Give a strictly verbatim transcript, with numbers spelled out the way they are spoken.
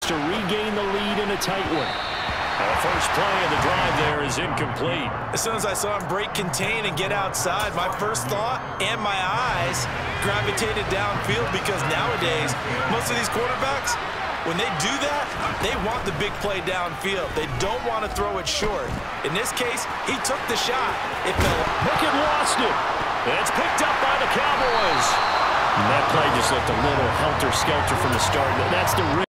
to regain the lead in a tight one. The first play of the drive there is incomplete. As soon as I saw him break contain and get outside, my first thought and my eyes gravitated downfield, because nowadays, most of these quarterbacks, when they do that, they want the big play downfield. They don't want to throw it short. In this case, he took the shot. It fell. Pickett lost it. It's picked up by the Cowboys. And that play just looked a little helter-skelter from the start. That's the